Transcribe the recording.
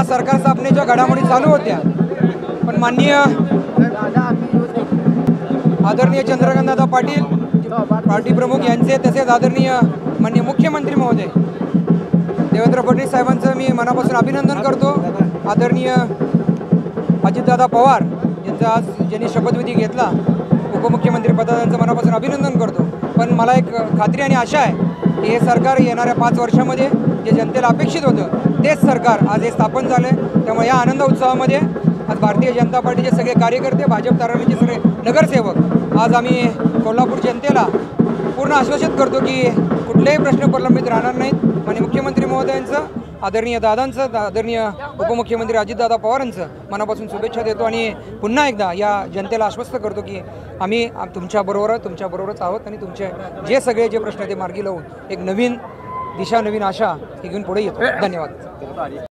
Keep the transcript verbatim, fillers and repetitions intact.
सरकार स्थापनेच्या घडामोडी चालू होत्या, पण माननीय आदरणीय चंद्रकांतदादा पाटील पार्टी प्रमुख यांचे, तसेच आदरणीय माननीय मुख्यमंत्री महोदय देवेंद्र फडणवीस साहेबांचं मी मनापासून अभिनंदन करतो। आदरणीय अजितदादा पवार यांचा आज ज्यांनी शपथविधी घेतला उपमुख्यमंत्री पदाचा, त्यांचं मनापासून अभिनंदन करतो। पण मला एक खात्री आणि आशा आहे की हे सरकार येणाऱ्या पाच वर्षामध्ये जे जनतेला अपेक्षित होतं तेच सरकार आज हे स्थापन झालं आहे। त्यामुळे या आनंद उत्सवामध्ये आज भारतीय जनता पार्टीचे सगळे कार्यकर्ते, भाजप ताराणीचे सगळे नगरसेवक, आज आम्ही कोल्हापूर जनतेला पूर्ण आश्वासित करतो की कुठलेही प्रश्न प्रलंबित राहणार नाहीत। आणि मुख्यमंत्री महोदयांचं, आदरणीय दादांचं, आदरणीय उपमुख्यमंत्री अजितदादा पवारांचं मनापासून शुभेच्छा देतो आणि पुन्हा एकदा या जनतेला आश्वस्त करतो की आम्ही तुमच्याबरोबर तुमच्याबरोबरच आहोत आणि तुमचे जे सगळे जे प्रश्न ते मार्गी लावून एक नवीन दिशा, नवीन आशा हे घेऊन पुढे येतो। धन्यवाद।